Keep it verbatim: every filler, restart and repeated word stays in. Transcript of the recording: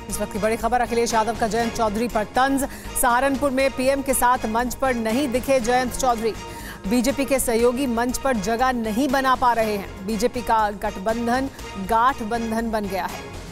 इस वक्त की बड़ी खबर, अखिलेश यादव का जयंत चौधरी पर तंज। सहारनपुर में पीएम के साथ मंच पर नहीं दिखे जयंत चौधरी। बीजेपी के सहयोगी मंच पर जगह नहीं बना पा रहे हैं। बीजेपी का गठबंधन गाठबंधन बन गया है।